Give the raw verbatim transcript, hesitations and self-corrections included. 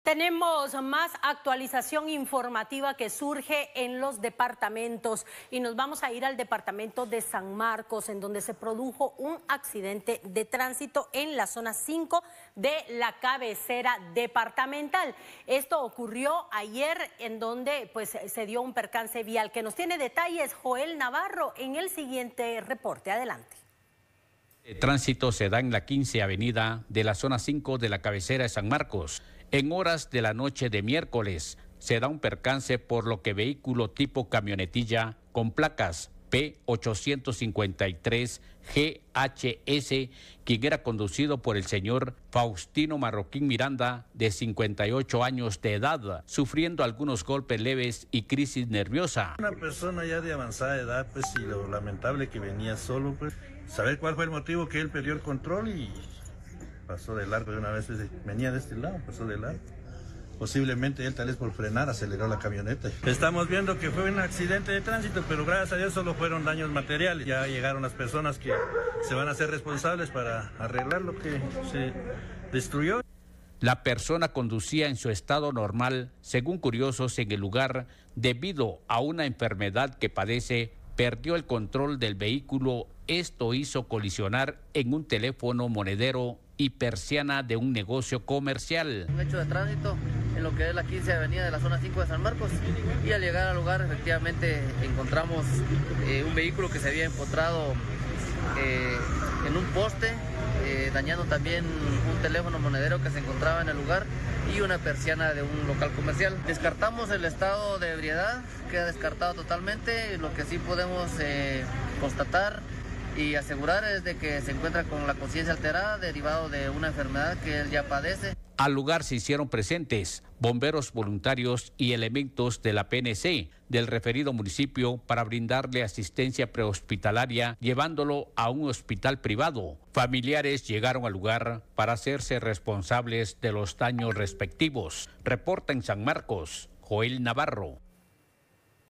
Tenemos más actualización informativa que surge en los departamentos y nos vamos a ir al departamento de San Marcos, en donde se produjo un accidente de tránsito en la zona cinco de la cabecera departamental. Esto ocurrió ayer, en donde pues se dio un percance vial. Que nos tiene detalles Joel Navarro en el siguiente reporte. Adelante. El tránsito se da en la quince avenida de la zona cinco de la cabecera de San Marcos. En horas de la noche de miércoles se da un percance, por lo que vehículo tipo camionetilla con placas P ochocientos cincuenta y tres G H S, quien era conducido por el señor Faustino Marroquín Miranda, de cincuenta y ocho años de edad, sufriendo algunos golpes leves y crisis nerviosa. Una persona ya de avanzada edad, pues, y lo lamentable que venía solo, pues, saber cuál fue el motivo que él perdió el control y pasó de largo de una vez. Venía de este lado, pasó de largo. Posiblemente él, tal vez por frenar, aceleró la camioneta. Estamos viendo que fue un accidente de tránsito, pero gracias a Dios solo fueron daños materiales. Ya llegaron las personas que se van a hacer responsables para arreglar lo que se destruyó. La persona conducía en su estado normal, según curiosos en el lugar, debido a una enfermedad que padece. Perdió el control del vehículo. Esto hizo colisionar en un teléfono monedero y persiana de un negocio comercial. Un hecho de tránsito en lo que es la quince avenida de la zona cinco de San Marcos, y al llegar al lugar efectivamente encontramos eh, un vehículo que se había empotrado eh, en un poste, eh, dañando también un teléfono monedero que se encontraba en el lugar y una persiana de un local comercial. Descartamos el estado de ebriedad, queda descartado totalmente. Lo que sí podemos eh, constatar y asegurar es de que se encuentra con la conciencia alterada, derivado de una enfermedad que él ya padece. Al lugar se hicieron presentes bomberos voluntarios y elementos de la P N C del referido municipio para brindarle asistencia prehospitalaria, llevándolo a un hospital privado. Familiares llegaron al lugar para hacerse responsables de los daños respectivos. Reporta en San Marcos, Joel Navarro.